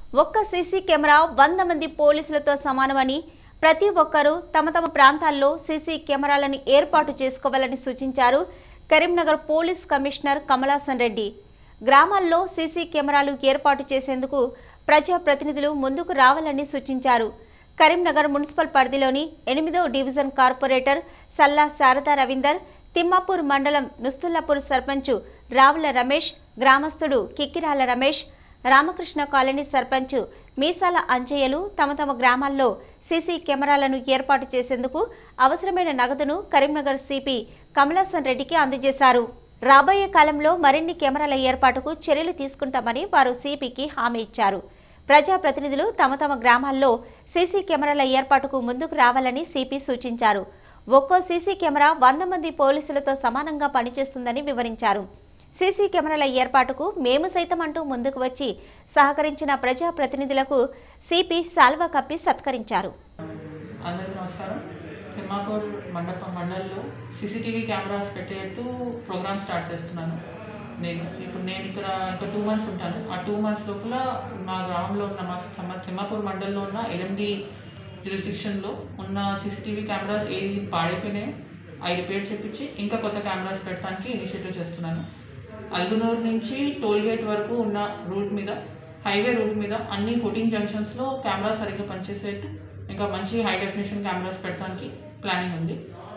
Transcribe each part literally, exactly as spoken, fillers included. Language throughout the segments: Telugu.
ఒక్క సీసీ కెమెరా వంద మంది పోలీసులతో సమానమని ప్రతి ఒక్కరూ తమ తమ ప్రాంతాల్లో సీసీ కెమెరాలను ఏర్పాటు చేసుకోవాలని సూచించారు కరీంనగర్ పోలీస్ కమిషనర్ కమలాసన్ రెడ్డి. గ్రామాల్లో సీసీ కెమెరాలు ఏర్పాటు చేసేందుకు ప్రజా ప్రతినిధులు ముందుకు రావాలని సూచించారు. కరీంనగర్ మున్సిపల్ పరిధిలోని ఎనిమిదో డివిజన్ కార్పొరేటర్ సల్లా శారదా రవీందర్, తిమ్మాపూర్ మండలం నుస్తుల్లాపూర్ సర్పంచ్ రావుల రమేష్, గ్రామస్తుడు కిక్కిరాల రమేష్, రామకృష్ణ కాలనీ సర్పంచ్ మీసాల అంజయ్యలు తమ తమ గ్రామాల్లో సీసీ కెమెరాలను ఏర్పాటు చేసేందుకు అవసరమైన నగదును కరీంనగర్ సిపి కమలాసన్ రెడ్డికి అందజేశారు. రాబోయే కాలంలో మరిన్ని కెమెరాల ఏర్పాటుకు చర్యలు తీసుకుంటామని వారు సిపికి హామీ ఇచ్చారు. ప్రజాప్రతినిధులు తమ తమ గ్రామాల్లో సీసీ కెమెరాల ఏర్పాటుకు ముందుకు రావాలని సిపి సూచించారు. ఒక్కో సీసీ కెమెరా వంద మంది పోలీసులతో సమానంగా పనిచేస్తుందని వివరించారు. సీసీ కెమెరాల ఏర్పాటుకు మేము సైతం అంటూ ముందుకు వచ్చి సహకరించిన ప్రజా ప్రతినిధులకు సిపి సాల్వా కప్పి సత్కరించారు. అందరికీ నమస్కారం. తిమ్మాపూర్ మండపం మండల్లో సీసీటీవీ కెమెరాస్ పెట్టేట్టు ప్రోగ్రామ్ స్టార్ట్ చేస్తున్నాను. నేను ఇప్పుడు నేను ఇక్కడ ఇంకా టూ మంత్స్ ఉంటాను. ఆ టూ మంత్స్ లోపల మా గ్రామంలో ఉన్న మా తిమ్మాపూర్ మండల్లో ఉన్న ఎల్ఎండి జ్యూరిస్డిక్షన్లో ఉన్న సీసీటీవీ కెమెరాస్ ఏది పాడైపోయినాయి అవి రిపేర్ చేయించి ఇంకా కొత్త కెమెరాస్ పెట్టడానికి ఇనిషియేటివ్ చేస్తున్నాను. అల్గునూరు నుంచి టోల్ గేట్ వరకు ఉన్న రూట్ మీద, హైవే రూట్ మీద అన్ని ఫోర్టీన్ జంక్షన్స్లో కెమెరాస్ సరిగ్గా పనిచేసేట్టు ఇంకా మంచి హై డెఫినేషన్ కెమెరాస్ పెట్టడానికి ప్లానింగ్ ఉంది.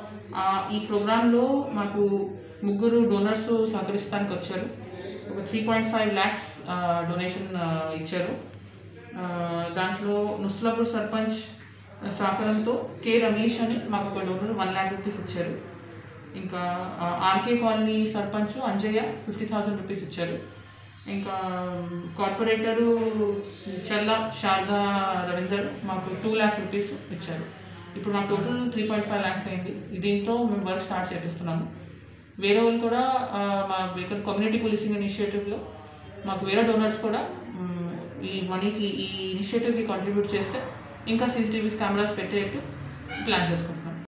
ఈ ప్రోగ్రాంలో మాకు ముగ్గురు డోనర్స్ సహకరిస్తానికి వచ్చారు. ఒక three point five lakhs donation ఇచ్చారు. దాంట్లో నుస్తుల్లాపూర్ సర్పంచ్ సహకారంతో కె రమేష్ అని మాకు ఒక డోనర్ వన్ ల్యాక్ రూపీస్ ఇచ్చారు. ఇంకా RK colony sarpanch Anjaiah fifty thousand rupees ఇచ్చారు. ఇంకా కార్పొరేటరు చల్లా శారదా రవీందర్ మాకు టూ ల్యాక్స్ రూపీస్ ఇచ్చారు. ఇప్పుడు మాకు total three point five lakhs అయింది. దీంతో మేము వర్క్ స్టార్ట్ చేపిస్తున్నాము. వేరే వాళ్ళు కూడా మా ఇక్కడ కమ్యూనిటీ పోలీసింగ్ ఇనిషియేటివ్లో మాకు వేరే డోనర్స్ కూడా ఈ మనీకి ఈ ఇనిషియేటివ్కి కాంట్రిబ్యూట్ చేస్తే ఇంకా సీసీటీవీ కెమెరాస్ పెట్టేట్టు ప్లాన్ చేసుకుంటాం.